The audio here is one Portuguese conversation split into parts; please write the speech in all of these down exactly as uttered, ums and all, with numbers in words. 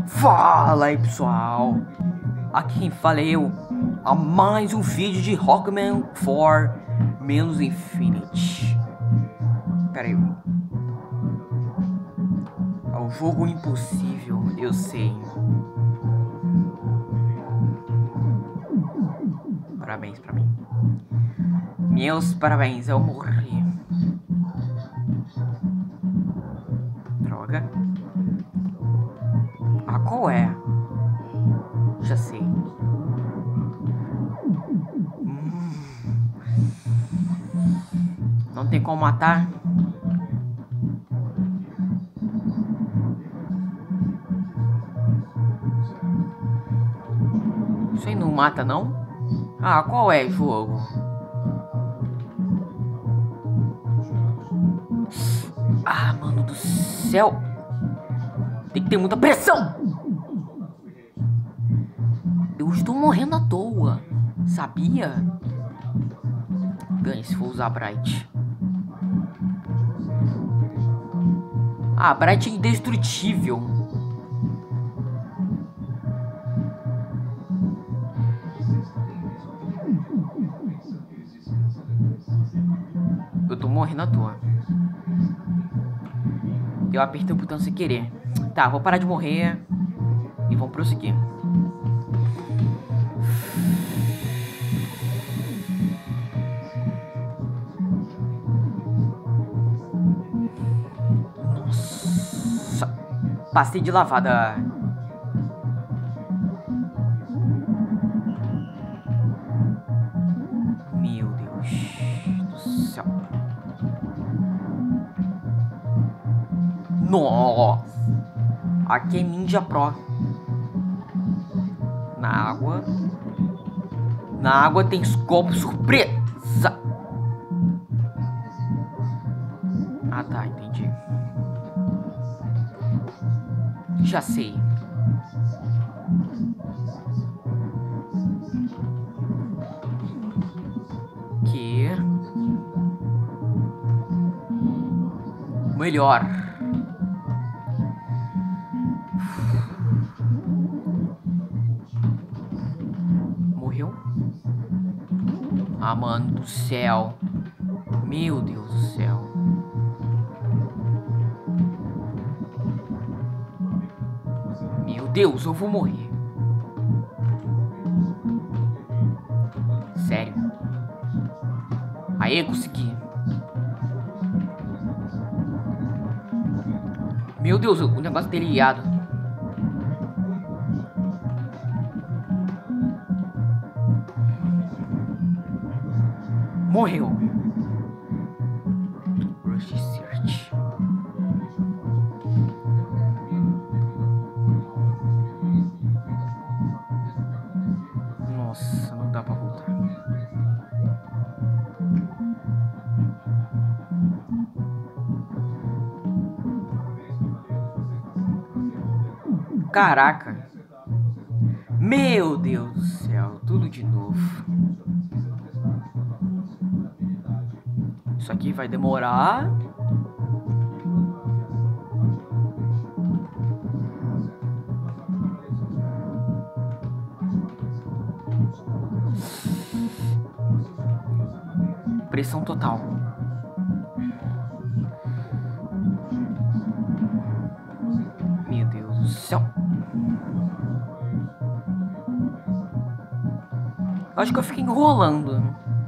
Fala aí, pessoal, aqui quem fala é eu, a mais um vídeo de Rockman quatro menos Infinity. Pera aí, é um jogo impossível, eu sei. Parabéns pra mim. Meus parabéns, eu morri. Droga. Ah, qual é? Já sei. Hum. Não tem como matar? Isso aí não mata, não? Ah, qual é, jogo? Ah, mano do céu. Tem que ter muita pressão. Eu estou morrendo à toa, sabia? Ganhe se for usar Bright. Ah, Bright é indestrutível. Eu tô morrendo à toa. Eu apertei o botão sem querer. Tá, vou parar de morrer e vamos prosseguir. Nossa, passei de lavada. Meu Deus do céu. Nossa, aqui é Ninja Pro. Na água. Na água tem escopo surpresa. Ah, tá, entendi. Já sei. Que melhor. Morreu? Ah, mano do céu. Meu Deus do céu. Meu Deus, eu vou morrer. Sério. Aê, consegui. Meu Deus, o negócio dele liado. Morreu. Rush Search. Nossa, não dá pra voltar. Caraca. Meu Deus do céu, tudo de novo. Isso aqui vai demorar. Pressão total. Meu Deus do céu. Eu acho que eu fiquei enrolando.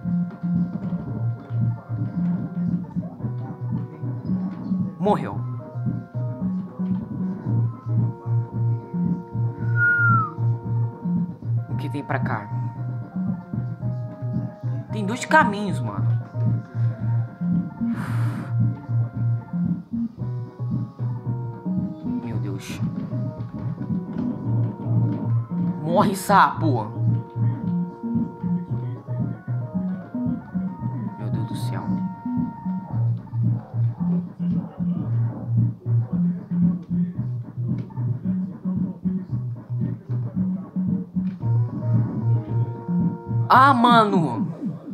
Morreu. O que tem pra cá? Tem dois caminhos, mano. Meu Deus. Morre, sapo. Meu Deus do céu. Ah, mano.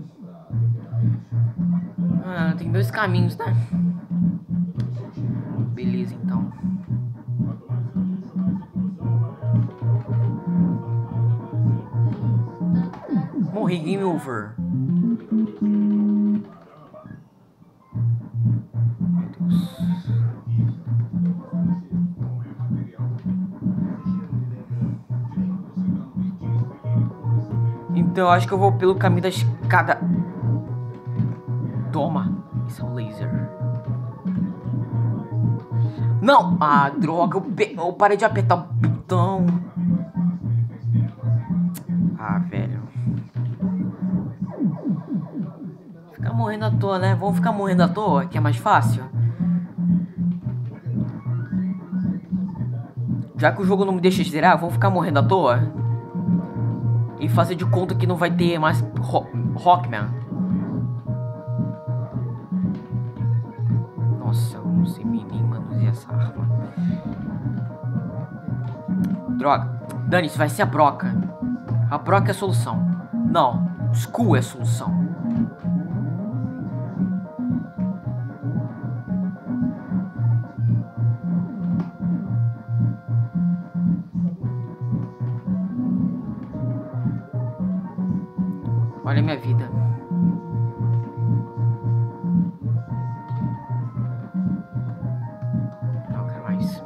Ah, tem dois caminhos, né? Beleza, então. Morri, game over. Meu Deus. Então eu acho que eu vou pelo caminho da escada. Toma. Isso é um laser. Não! Ah, droga. Eu, pe... eu parei de apertar o botão. Ah, velho. Ficar morrendo à toa, né? Vamos ficar morrendo à toa, que é mais fácil. Já que o jogo não me deixa zerar, vamos ficar morrendo à toa. E fazer de conta que não vai ter mais Ro Rockman. Nossa, eu não sei nem manusear essa arma. Droga. Dane-se, vai ser a broca. A broca é a solução. Não, Skull é a solução. Olha a minha vida. Não quero mais.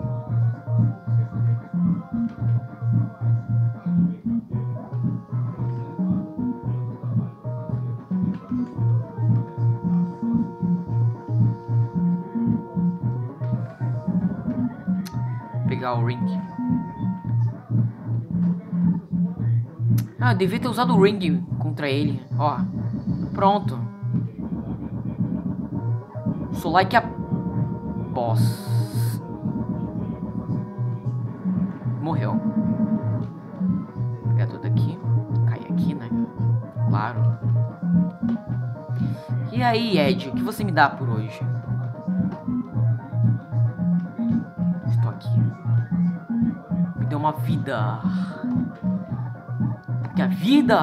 Pegar o ring. Ah, eu devia ter usado o ring contra ele. Ó, pronto. Sou like a boss. Morreu. Vou pegar tudo aqui. Cai aqui, né? Claro. E aí, Ed, o que você me dá por hoje? Estou aqui. Me deu uma vida. Que a vida.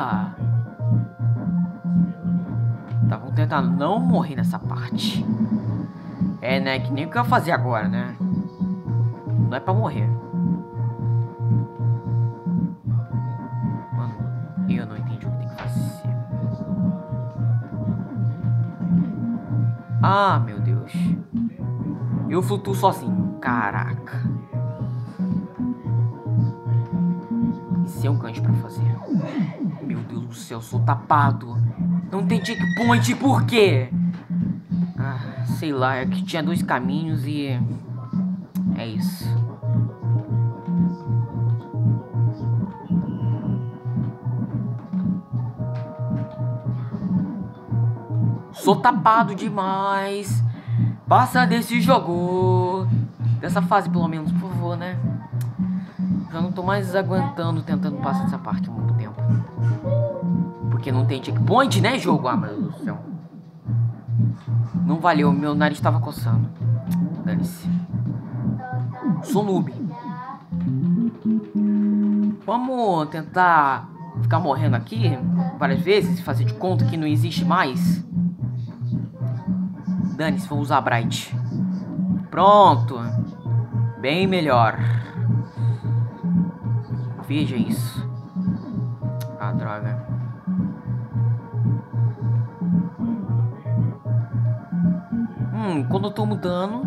Tá, vamos tentar não morrer nessa parte. É, né? Que nem o que eu ia fazer agora, né? Não é pra morrer. Mano, eu não entendi o que tem que fazer. Ah, meu Deus. Eu flutuo sozinho. Caraca. Isso é um gancho pra fazer. Meu Deus do céu, eu sou tapado. Não tem checkpoint, por quê? Ah, sei lá, é que tinha dois caminhos e... é isso. Sou tapado demais. Passa desse jogo. Dessa fase, pelo menos, por favor, né? Já não tô mais aguentando, tentando passar essa parte há muito tempo. Porque não tem checkpoint, né, jogo? Ah, meu Deus do céu. Não valeu, meu nariz tava coçando. Dane-se. Sou noob. Vamos tentar ficar morrendo aqui várias vezes e fazer de conta que não existe mais. Dane-se, vou usar a Bright. Pronto. Bem melhor. Veja isso. Ah, droga. Hum, quando eu tomo dano...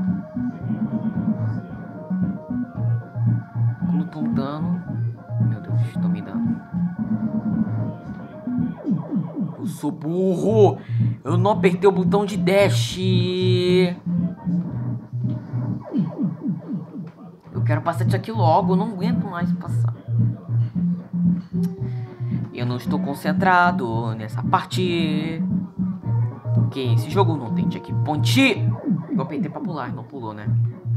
Quando eu tomo dano... Meu Deus, tomei dano. Eu sou burro! Eu não apertei o botão de dash! Eu quero passar isso aqui logo, eu não aguento mais passar. Eu não estou concentrado nessa parte. Porque esse jogo não tem checkpoint. Eu apertei pra pular, não pulou, né?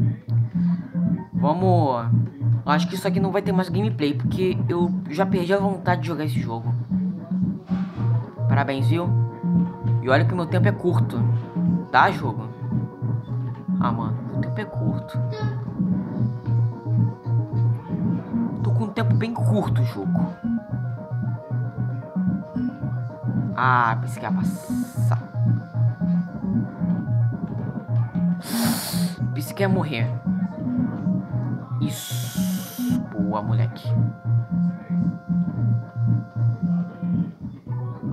Vamos... Acho que isso aqui não vai ter mais gameplay, porque eu já perdi a vontade de jogar esse jogo. Parabéns, viu? E olha que o meu tempo é curto. Tá, jogo? Ah, mano, meu tempo é curto. Tô com um tempo bem curto, jogo. Ah, pensei que ia passar. Pensei que ia morrer. Isso. Boa, moleque.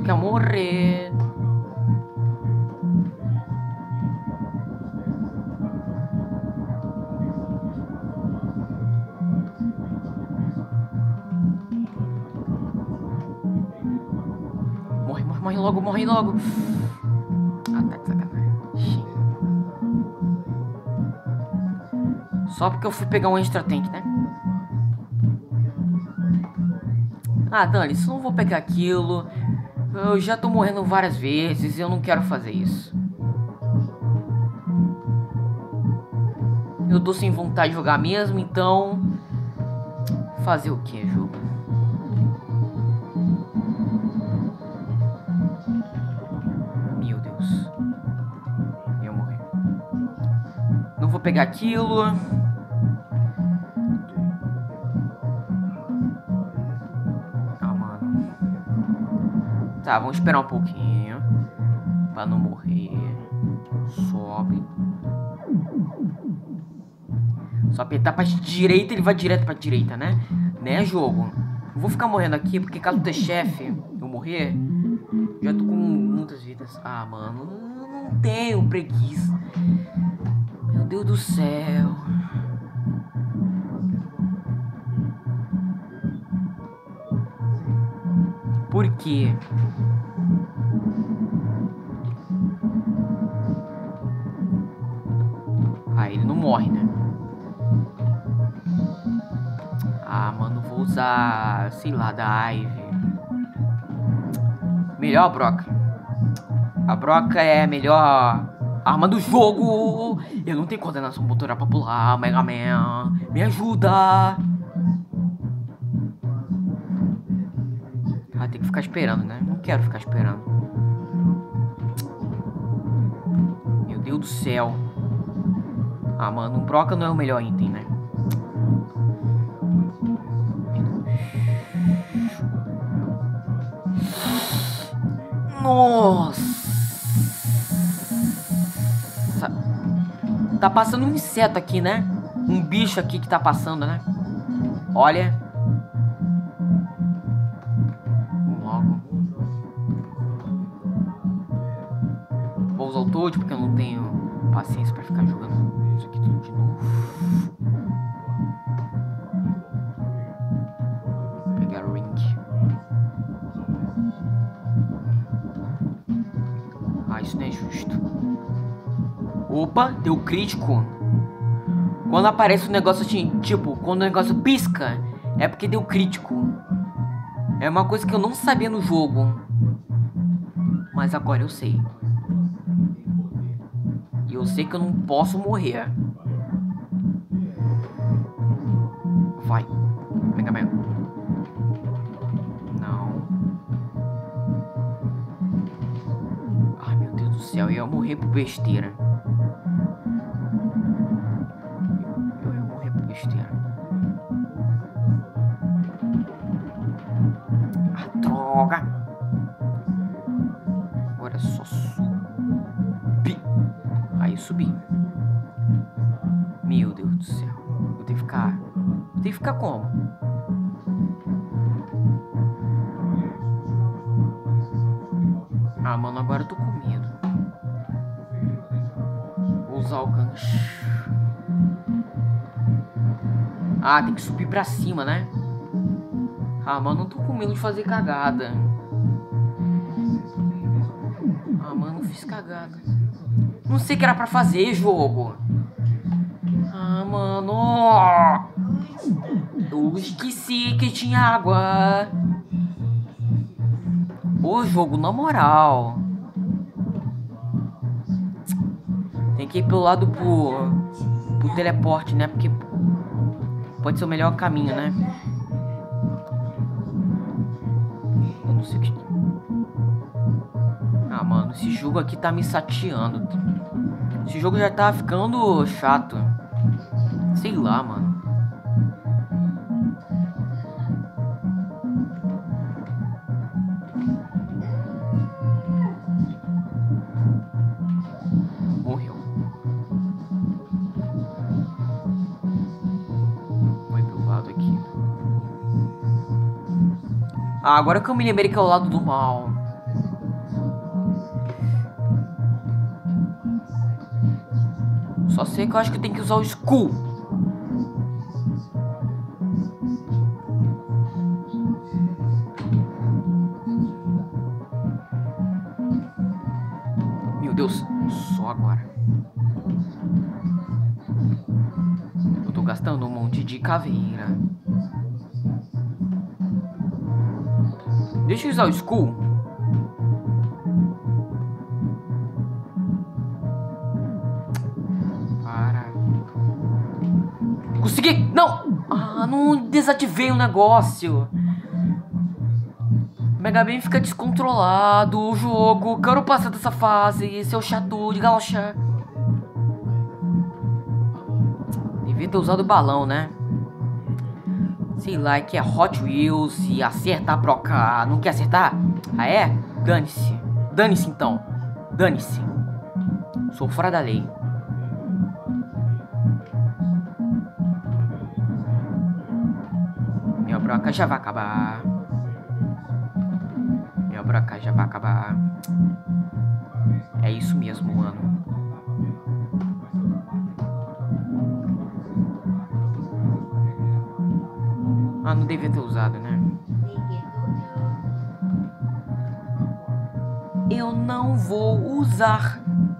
quer morrer. Morre, morre, morre logo, morre logo. Ah, tá de sacanagem. Só porque eu fui pegar um extra tank, né? Ah, Dani, se eu não vou pegar aquilo, eu já tô morrendo várias vezes e eu não quero fazer isso. Eu tô sem vontade de jogar mesmo, então... Fazer o que, jogo? Meu Deus. Eu morri. Não vou pegar aquilo. Tá, vamos esperar um pouquinho pra não morrer. Sobe. Só apertar pra direita, ele vai direto pra direita, né? Né, jogo? Eu vou ficar morrendo aqui, porque caso ter chefe, eu morrer, já tô com muitas vidas. Ah, mano, não tenho preguiça. Meu Deus do céu. Por quê? Ah, ele não morre, né? Ah, mano, vou usar, sei lá, da Ivy. Melhor a Broca. A Broca é a melhor arma do jogo. Eu não tenho coordenação motora pra pular, Mega Man. Me ajuda. Ah, tem que ficar esperando, né? Não quero ficar esperando. Meu Deus do céu. Ah, mano, o Broca não é o melhor item, né? Nossa. Tá passando um inseto aqui, né? Um bicho aqui que tá passando, né? Olha. Logo. Vou usar o Toad porque eu não tenho paciência pra ficar jogando isso aqui tudo de novo. Vou pegar o Ring. Ah, isso não é justo. Opa, deu crítico. Quando aparece um negócio assim, tipo, quando o negócio pisca, é porque deu crítico. É uma coisa que eu não sabia no jogo, mas agora eu sei. E eu sei que eu não posso morrer. Vai, Mega Man. Não. Ai, meu Deus do céu, eu ia morrer por besteira. Eu ia morrer por besteira. Ah, droga. Agora é só subir. Aí subi. Meu Deus do céu. Eu tenho que ficar... Eu tenho que ficar como? Ah, mano, agora eu tô com medo. Vou usar o gancho. Ah, tem que subir pra cima, né? Ah, mano, eu tô com medo de fazer cagada. Ah, mano, eu fiz cagada. Não sei o que era pra fazer, jogo. Ah, mano. Eu esqueci que tinha água. Ô, jogo, na moral. Tem que ir pelo lado pro, pro teleporte, né? Porque pode ser o melhor caminho, né? Eu não sei o que... Ah, mano, esse jogo aqui tá me sateando. Esse jogo já tá ficando chato. Sei lá, mano. Morreu. Vai pelo lado aqui. Ah, agora que eu me lembrei que é o lado do mal. Só sei que eu acho que eu tenho que usar o Skull. Meu Deus, só agora. Eu tô gastando um monte de caveira. Deixa eu usar o Skull. Para. Consegui! Não! Ah, não desativei o negócio. Mega Man fica descontrolado o jogo. Quero passar dessa fase, seu chato de galocha. Devia ter usado o balão, né? Sei lá, que é Hot Wheels e acertar pra cá. Não quer acertar? Ah, é? Dane-se. Dane-se, então. Dane-se. Sou fora da lei. Minha broca já vai acabar. Minha broca já vai acabar. É isso mesmo, mano. Ah, não devia ter usado, né? Eu não vou usar.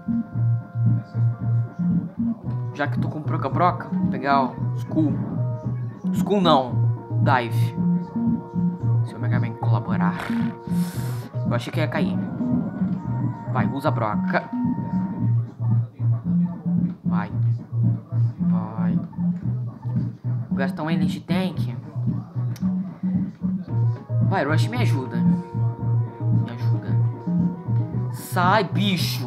Já que tô com broca-broca, vou pegar o Skull. Skull não, Dive. Se o Mega Man colaborar. Eu achei que ia cair. Vai, usa a broca. Vai. Vai. Vou gastar um Energy Tank. Vai, Rush, me ajuda. Me ajuda. Sai, bicho.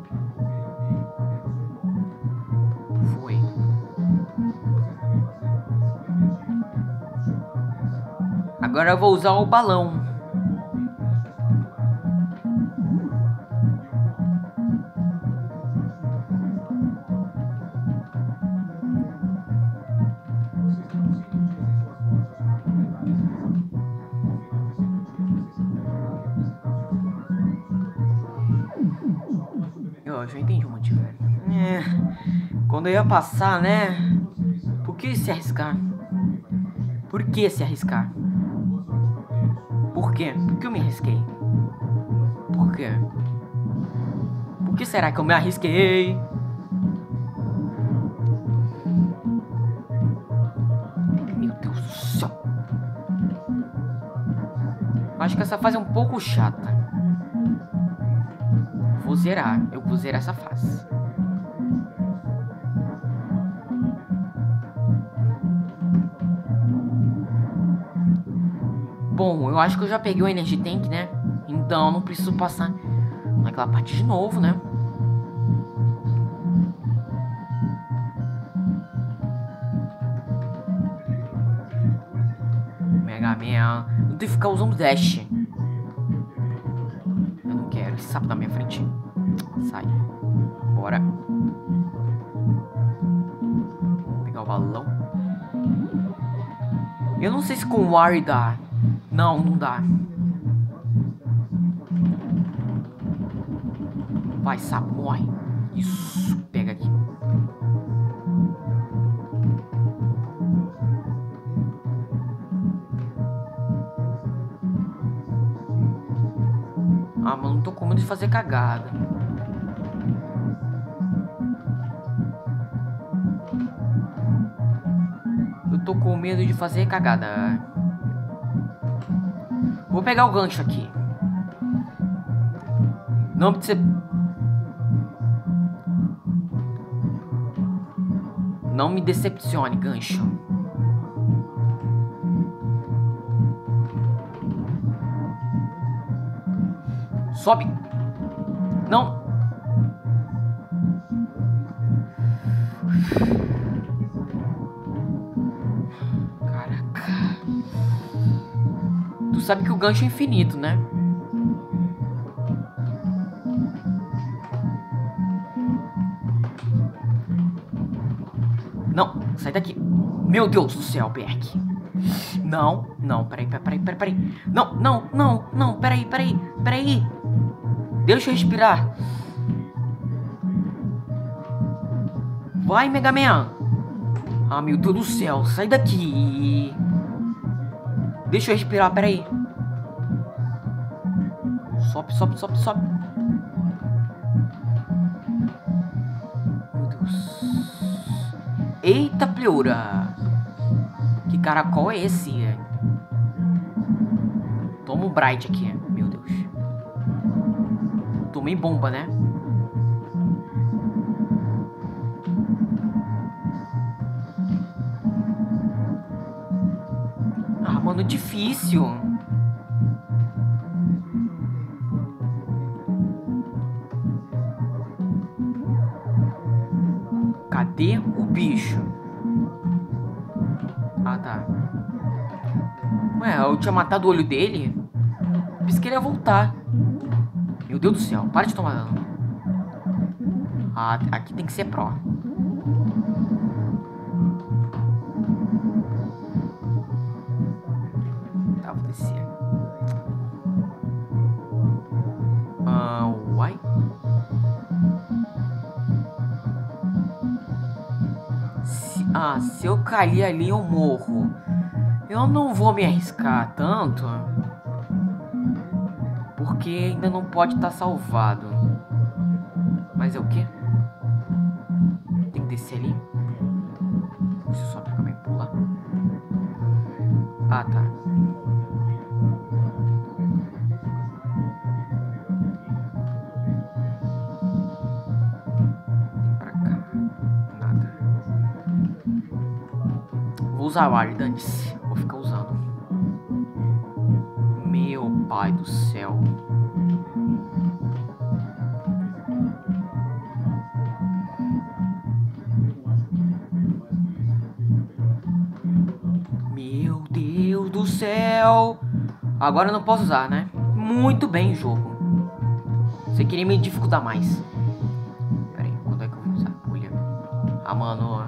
Foi. Agora eu vou usar o balão. Eu já entendi o motivo. É, quando eu ia passar, né? Por que se arriscar? Por que se arriscar? Por quê? Por que eu me arrisquei? Por quê? Por que será que eu me arrisquei? Meu Deus do céu. Acho que essa fase é um pouco chata. Vou zerar, eu vou zerar essa fase. Bom, eu acho que eu já peguei o Energy Tank, né? Então não preciso passar naquela parte de novo, né? Mega Man, eu tenho que ficar usando dash. Eu não quero esse sapo na minha frente. Sai. Bora. Vou pegar o balão. Eu não sei se com o Wari dá. Não, não dá. Vai, sapo, morre. Isso, pega aqui. Ah, mano, não tô com medo de fazer cagada. Eu tô com medo de fazer cagada. Vou pegar o gancho aqui. Não precisa... Não me decepcione, gancho. Sobe. Não. Caraca. Tu sabe que o gancho é infinito, né? Não, sai daqui. Meu Deus do céu, Berk. Não, não, peraí, peraí, peraí, peraí. Não, não, não, não, peraí, peraí, peraí. Deixa eu respirar. Vai, Mega Man. Ah, meu Deus do céu. Sai daqui. Deixa eu respirar, peraí. Sobe, sobe, sobe, sobe. Meu Deus. Eita, pleura. Que caracol é esse? Toma um Bright aqui. Meu Deus. Tomei bomba, né? Ah, mano, difícil. Cadê o bicho? Ah, tá. Ué, eu tinha matado o olho dele? Pensei que ele ia voltar. Meu Deus do céu, para de tomar dano. Ah, aqui tem que ser pró. Tá, vou descer. Ah, uai. Se, ah, se eu cair ali eu morro. Eu não vou me arriscar tanto. Porque ainda não pode estar salvado. Mas é o quê? Tem que descer ali? Deixa eu só pegar e pular. Ah, tá. Vem pra cá. Nada. Vou usar o ar, dane-se. Vou ficar usando. Meu pai do céu. Meu Deus do céu. Agora eu não posso usar, né? Muito bem, jogo. Você queria me dificultar mais. Pera aí, quando é que eu vou usar? Olha. Ah, mano.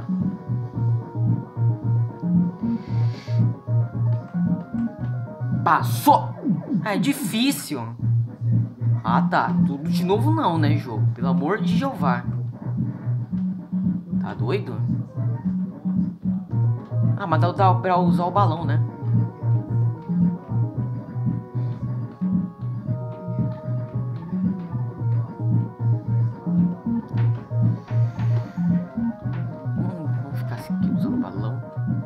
Passou! É difícil. Ah, tá. Tudo de novo não, né, jogo? Pelo amor de Jeová. Tá doido? Ah, mas dá pra usar o balão, né? Hum, vamos ficar assim aqui usando o balão.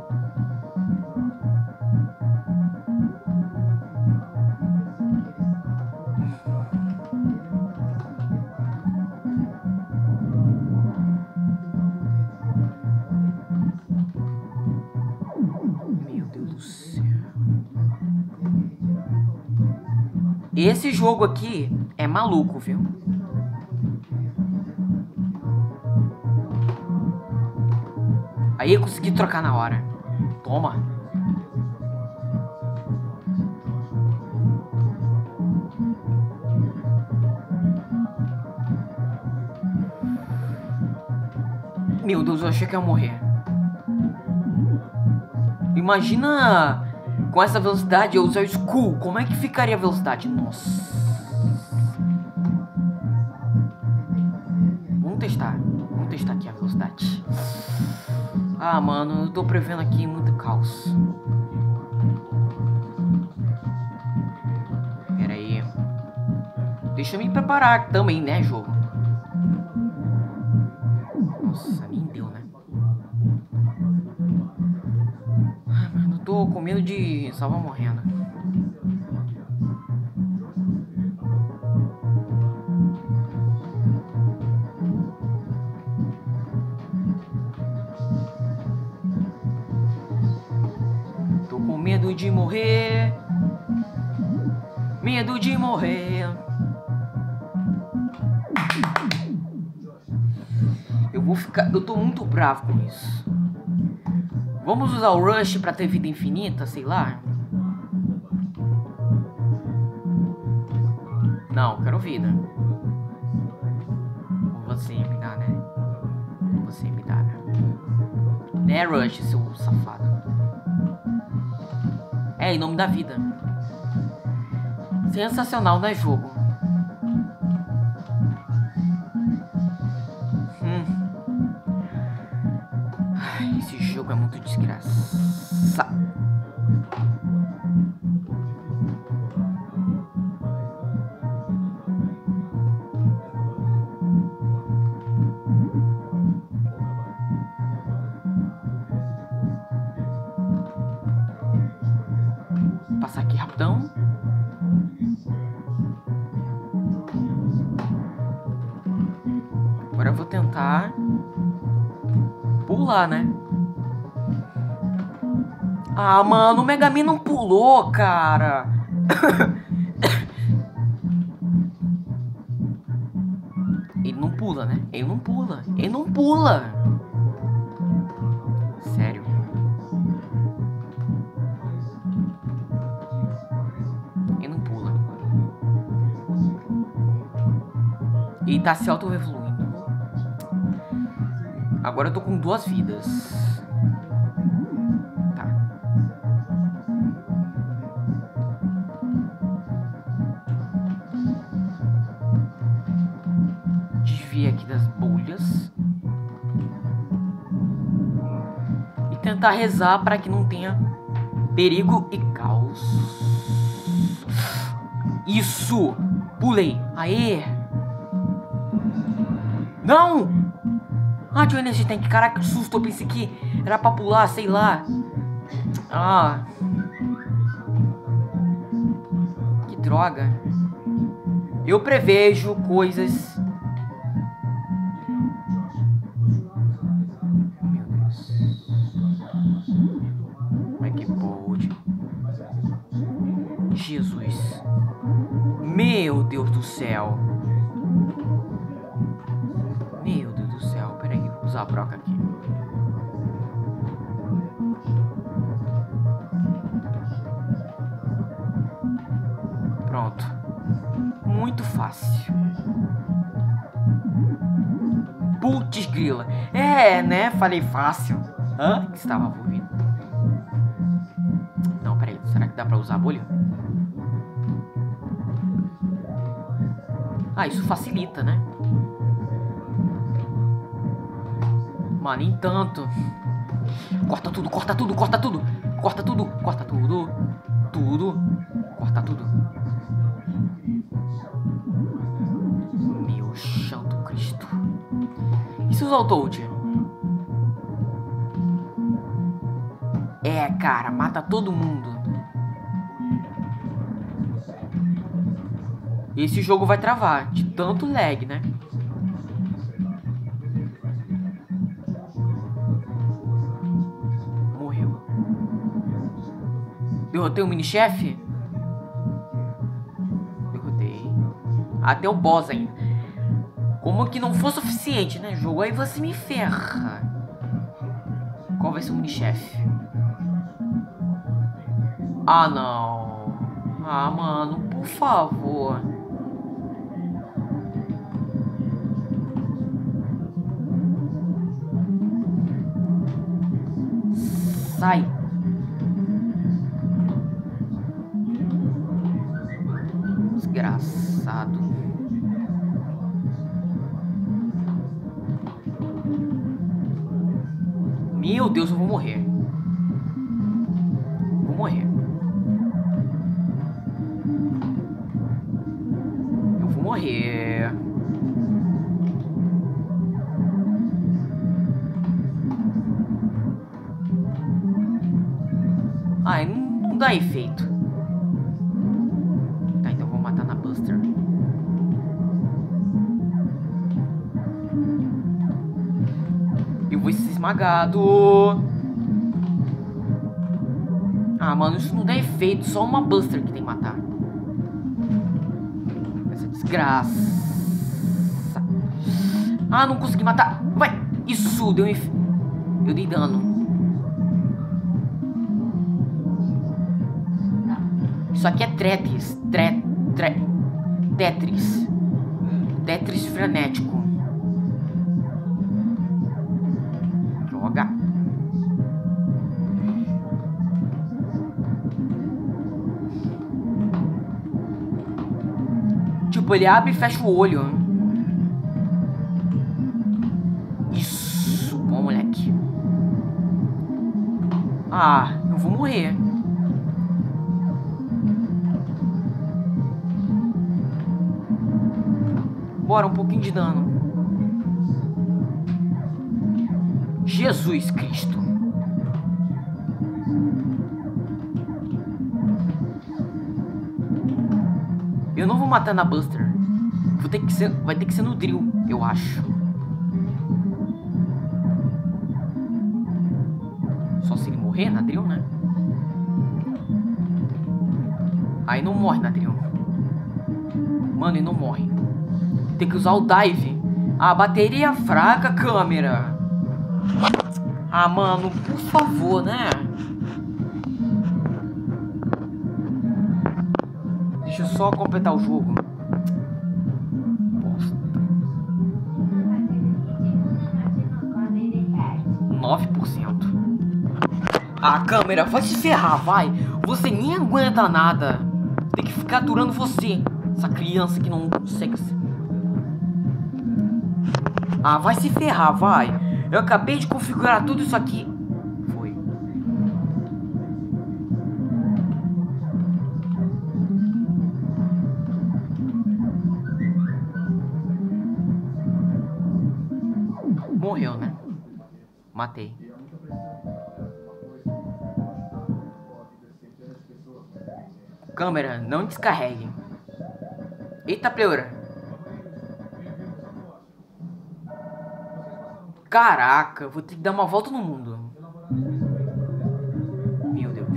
Meu Deus do céu. Esse jogo aqui é maluco, viu? Aí eu consegui trocar na hora. Toma. Meu Deus, eu achei que ia morrer. Imagina com essa velocidade eu usar o Skull. Como é que ficaria a velocidade? Nossa. Vamos testar. Vamos testar aqui a velocidade. Ah, mano, eu tô prevendo aqui muito caos. Pera aí. Deixa eu me preparar também, né, jogo? Nossa, nem deu, né? Ai, mano, eu tô com medo de salvar morrendo. Tô com medo de morrer. Medo de morrer. Eu vou ficar... Eu tô muito bravo com isso. Vamos usar o Rush pra ter vida infinita, sei lá. Não, quero vida. Você me dá, né? Você me dá, né? Né, Rush, seu safado. É, em nome da vida. Sensacional, né, jogo? Hum. muito desgraça. Passar aqui rapidão. Agora eu vou tentar pular, né? Ah, mano, o Mega Man não pulou, cara. Ele não pula, né? Ele não pula. Ele não pula. Sério. Ele não pula. Ele tá se auto-evoluindo. Agora eu tô com duas vidas. Tá. Desvia aqui das bolhas. E tentar rezar para que não tenha perigo e caos. Isso! Pulei! Aê! Não! Ah, tinha Energy Tank. Caraca, que susto. Eu pensei que era pra pular, sei lá. Ah. Que droga. Eu prevejo coisas. Meu Deus. Como é que pode? Jesus. Meu Deus do céu. Meu Deus do céu. Peraí, vou usar a broca aqui. Pronto. Muito fácil. Putz grila. É, né? Falei fácil. Hã? Que estava ouvindo? Não, peraí. Será que dá pra usar a bolha? Ah, isso facilita, né? Mas nem tanto. Corta tudo, corta tudo, corta tudo. Corta tudo, corta tudo. Tudo. Corta tudo. Meu santo Cristo. E se usar o Toad? É, cara, mata todo mundo. Esse jogo vai travar de tanto lag, né? Morreu. Derrotei o mini-chefe? Derrotei. Até o boss ainda. Como que não for suficiente, né? Jogo aí você me ferra. Qual vai ser o mini-chefe? Ah, não. Ah, mano, por favor. Sai. Desgraçado. Meu Deus, eu vou morrer. Vou morrer. Eu vou morrer. Ai, não, não dá efeito. Tá, então eu vou matar na Buster. Eu vou ser esmagado. Ah, mano, isso não dá efeito. Só uma Buster que tem que matar. Essa desgraça. Ah, não consegui matar. Vai. Isso, deu efeito. Eu dei dano. Isso aqui é Tetris. Tre, tre, Tetris. Tetris frenético. Droga. Tipo, ele abre e fecha o olho. Isso. Bom, moleque. Ah, eu vou morrer. Bora, um pouquinho de dano. Jesus Cristo. Eu não vou matar na Buster. Vou ter que ser, vai ter que ser no Drill, eu acho. Só se ele morrer na Drill, né? Aí não morre na Drill. Mano, ele não morre. Tem que usar o Dive. Ah, bateria fraca, câmera. Ah, mano, por favor, né? Deixa eu só completar o jogo. Bosta. nove por cento. Ah, câmera, vai se ferrar, vai. Você nem aguenta nada. Tem que ficar aturando você. Essa criança que não consegue. Ah, vai se ferrar, vai. Eu acabei de configurar tudo isso aqui. Foi. Morreu, né? Matei. Câmera, não descarregue. Eita, pleura. Caraca, vou ter que dar uma volta no mundo. Meu Deus.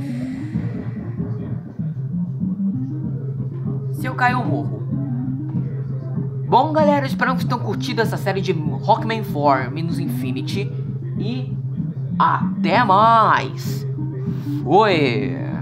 Se eu cair, eu morro. Bom, galera, espero que tenham curtido essa série de Rockman quatro Minus Infinity. E até mais. Foi.